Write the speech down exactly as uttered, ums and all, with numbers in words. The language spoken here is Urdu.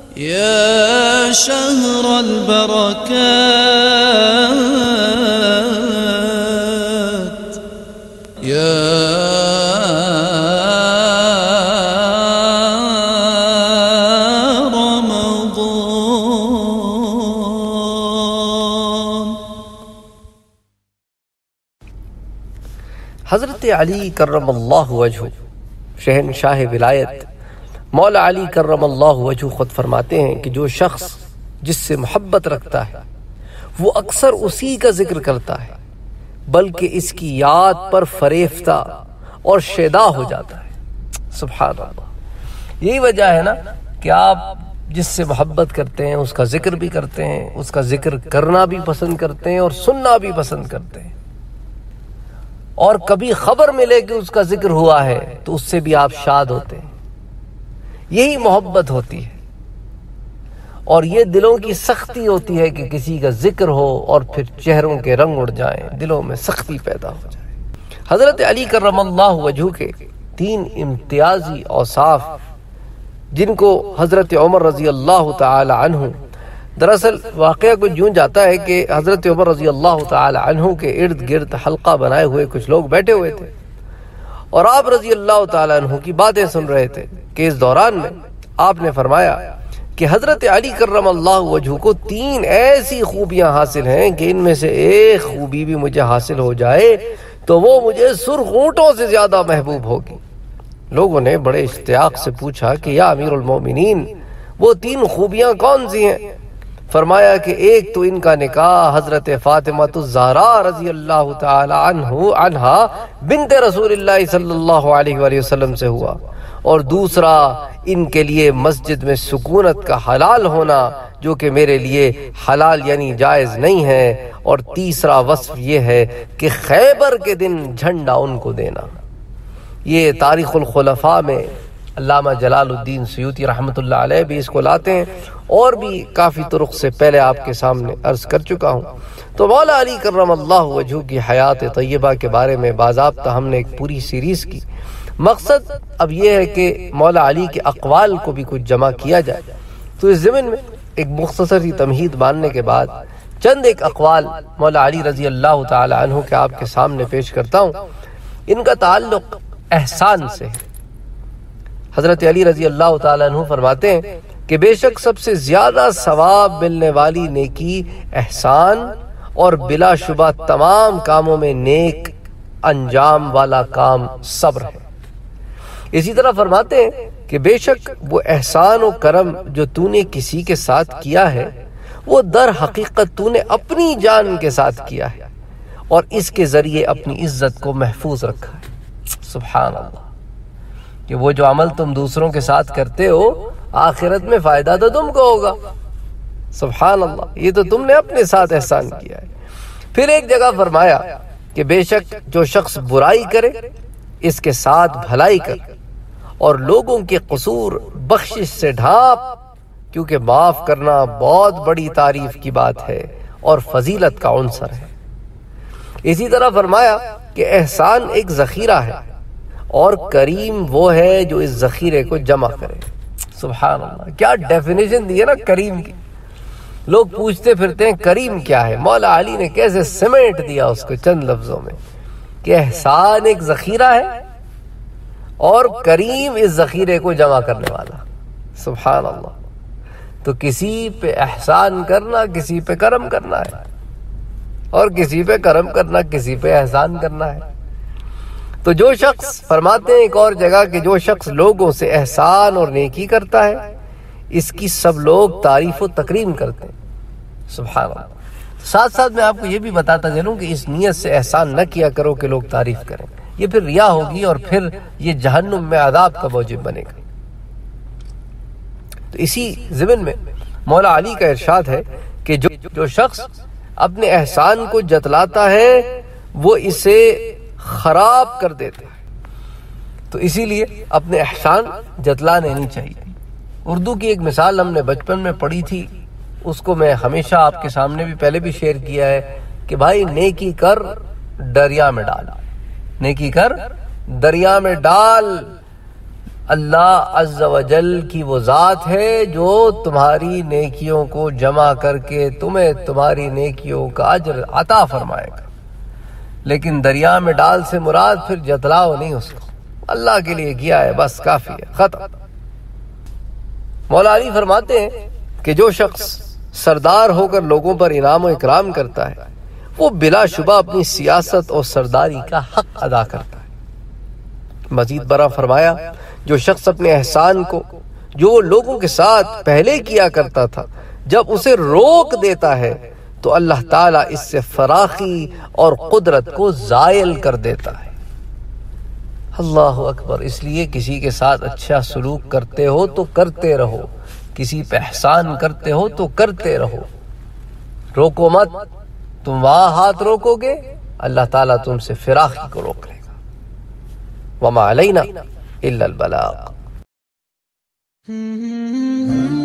يا شهر البركات يا حضرت علی کرم اللہ وجہ شہنشاہ ولایت مولا علی کرم اللہ وجہ خود فرماتے ہیں کہ جو شخص جس سے محبت رکھتا ہے وہ اکثر اسی کا ذکر کرتا ہے بلکہ اس کی یاد پر فریفتہ اور شیدا ہو جاتا ہے۔ سبحان اللہ، یہی وجہ ہے نا کہ آپ جس سے محبت کرتے ہیں اس کا ذکر بھی کرتے ہیں، اس کا ذکر کرنا بھی پسند کرتے ہیں اور سننا بھی پسند کرتے ہیں، اور کبھی خبر ملے کہ اس کا ذکر ہوا ہے تو اس سے بھی آپ شاد ہوتے ہیں۔ یہی محبت ہوتی ہے، اور یہ دلوں کی سختی ہوتی ہے کہ کسی کا ذکر ہو اور پھر چہروں کے رنگ اڑ جائیں، دلوں میں سختی پیدا ہو جائے۔ حضرت علی کرم اللہ وجہ کے تین امتیازی اوصاف جن کو حضرت عمر رضی اللہ تعالی عنہ، دراصل واقعہ کچھ یوں جاتا ہے کہ حضرت عمر رضی اللہ تعالی عنہ کے ارد گرد حلقہ بنائے ہوئے کچھ لوگ بیٹھے ہوئے تھے اور آپ رضی اللہ تعالی عنہ کی باتیں سن رہے تھے کہ اس دوران میں آپ نے فرمایا کہ حضرت علی کرم اللہ وجہ کو تین ایسی خوبیاں حاصل ہیں کہ ان میں سے ایک خوبی بھی مجھے حاصل ہو جائے تو وہ مجھے سرخ اونٹوں سے زیادہ محبوب ہوگی۔ لوگوں نے بڑے اشتیاق سے پوچھا کہ یا امیر المومنین وہ تین خوبیاں کون سی ہیں؟ فرمایا کہ ایک تو ان کا نکاح حضرت فاطمہ الزہراء رضی اللہ تعالی عنہ عنہا بنت رسول اللہ صلی اللہ علیہ وآلہ وسلم سے ہوا، اور دوسرا ان کے لیے مسجد میں سکونت کا حلال ہونا جو کہ میرے لیے حلال یعنی جائز نہیں ہے، اور تیسرا وصف یہ ہے کہ خیبر کے دن جھنڈا ان کو دینا۔ یہ تاریخ الخلفاء میں علامہ جلال الدین سیوطی رحمۃ اللہ علیہ بھی اس کو لاتے ہیں، اور بھی کافی طرق سے پہلے آپ کے سامنے عرض کر چکا ہوں۔ تو مولا علی کرم اللہ وجہ کی حیات طیبہ کے بارے میں باضابطہ ہم نے ایک پوری سیریز کی۔ مقصد اب یہ ہے کہ مولا علی کے اقوال کو بھی کچھ جمع کیا جائے، تو اس ضمن میں ایک مختصر سی تمہید باندھنے کے بعد چند ایک اقوال مولا علی رضی اللہ تعالی عنہ کے آپ کے سامنے پیش کرتا ہوں۔ ان کا تعلق احسان سے ہے۔ حضرت علی رضی اللہ تعالی عنہ فرماتے ہیں کہ بے شک سب سے زیادہ ثواب ملنے والی نیکی احسان اور بلا شبہ تمام کاموں میں نیک انجام والا کام صبر ہے۔ اسی طرح فرماتے ہیں کہ بے شک وہ احسان و کرم جو تو نے کسی کے ساتھ کیا ہے وہ در حقیقت تو نے اپنی جان کے ساتھ کیا ہے، اور اس کے ذریعے اپنی عزت کو محفوظ رکھا ہے۔ سبحان اللہ، کہ وہ جو عمل تم دوسروں کے ساتھ کرتے ہو آخرت میں فائدہ تو تم کو ہوگا۔ سبحان اللہ، یہ تو تم نے اپنے ساتھ احسان کیا ہے۔ پھر ایک جگہ فرمایا کہ بے شک جو شخص برائی کرے اس کے ساتھ بھلائی کر، اور لوگوں کے قصور بخشش سے ڈھانپ، کیونکہ معاف کرنا بہت بڑی تعریف کی بات ہے اور فضیلت کا عنصر ہے۔ اسی طرح فرمایا کہ احسان ایک ذخیرہ ہے اور کریم وہ ہے جو اس ذخیرے کو جمع کرے۔ سبحان اللہ، کیا ڈیفینیشن دی ہے نا کریم کی۔ لوگ پوچھتے پھرتے ہیں کریم کیا ہے، مولا علی نے کیسے سمیٹ دیا اس کو چند لفظوں میں کہ احسان ایک ذخیرہ ہے اور کریم اس ذخیرے کو جمع کرنے والا۔ سبحان اللہ، تو کسی پہ احسان کرنا کسی پہ کرم کرنا ہے، اور کسی پہ کرم کرنا کسی پہ احسان کرنا ہے۔ تو جو شخص فرماتے ہیں ایک اور جگہ کہ جو شخص لوگوں سے احسان اور نیکی کرتا ہے اس کی سب لوگ تعریف و تکریم کرتے ہیں۔ سبحان اللہ، ساتھ ساتھ میں آپ کو یہ بھی بتاتا چلوں کہ اس نیت سے احسان نہ کیا کرو کہ لوگ تعریف کریں، یہ پھر ریا ہوگی اور پھر یہ جہنم میں عذاب کا موجب بنے گا۔ تو اسی ضمن میں مولا علی کا ارشاد ہے کہ جو جو شخص اپنے احسان کو جتلاتا ہے وہ اسے خراب کر دیتا ہے، تو اسی لیے اپنے احسان جتلانے نہیں چاہیے۔ اردو کی ایک مثال ہم نے بچپن میں پڑھی تھی، اس کو میں ہمیشہ آپ کے سامنے بھی پہلے بھی شیئر کیا ہے کہ بھائی نیکی کر دریا میں ڈال، نیکی کر دریا میں ڈال، اللہ عز و جل کی وہ ذات ہے جو تمہاری نیکیوں کو جمع کر کے تمہیں تمہاری نیکیوں کا اجر عطا فرمائے گا، لیکن دریا میں ڈال سے مراد پھر جتلاؤ نہیں اس کو، اللہ کے لیے کیا ہے بس کافی ہے، ختم۔ مولا علی فرماتے ہیں کہ جو شخص سردار ہو کر لوگوں پر انعام و اکرام کرتا ہے وہ بلا شبہ اپنی سیاست اور سرداری کا حق ادا کرتا ہے۔ مزید برآں فرمایا جو شخص اپنے احسان کو جو وہ لوگوں کے ساتھ پہلے کیا کرتا تھا جب اسے روک دیتا ہے تو اللہ تعالیٰ اس سے فراخی اور قدرت کو زائل کر دیتا ہے۔ اللہ اکبر۔ اس لیے کسی کے ساتھ اچھا سلوک کرتے ہو تو کرتے رہو، کسی پہ احسان کرتے ہو تو کرتے رہو، روکو مت۔ تم وہاں ہاتھ روکو گے اللہ تعالیٰ تم سے فراخی کو روک لے گا۔ وما علینا الا البلاغ۔